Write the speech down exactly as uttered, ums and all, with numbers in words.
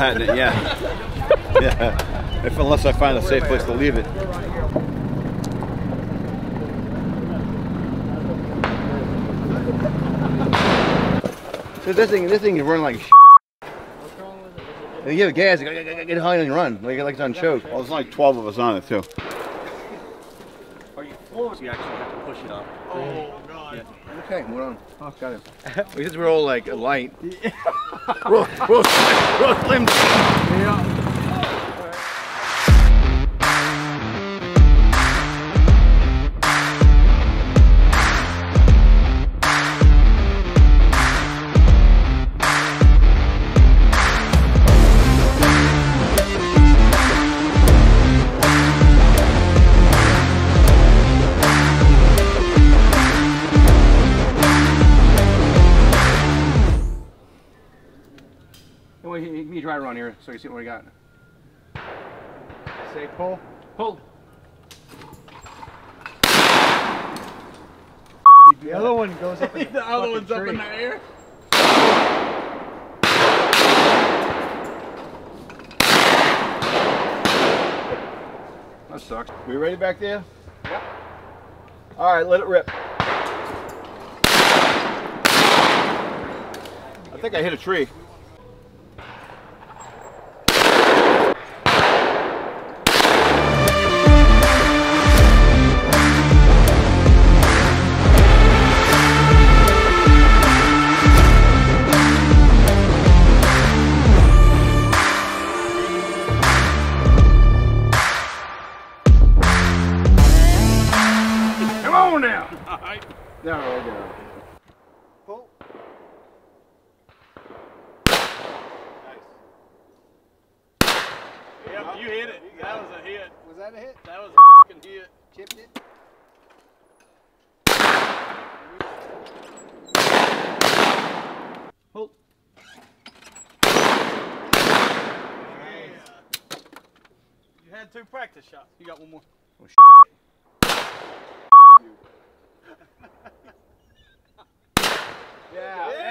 patting it, yeah. Yeah. If, unless I find a safe place to leave it. So this thing, this thing is running like shit. And you give it gas, you gotta get high and run, like, like it's on choke. Well, there's like twelve of us on it too. Are you close? You actually have to push it up. Oh, God. Yeah. Okay, we're on. Oh, got it. Because we're all like light. we'll, we'll, we'll slim. Yeah. You try to run here so you see what we got. Say pull. Pull. The other one goes up in the, the other one's tree. up in the air. That sucks. We ready back there? Yep. All right, let it rip. I think I hit a tree. Now. All right. No, no, no. Pull. Nice. Yep, you hit it. That was a hit. Was that a hit? That was a fucking hit. Chipped it. Pull. You had two practice shots. You got one more. Oh, Yeah.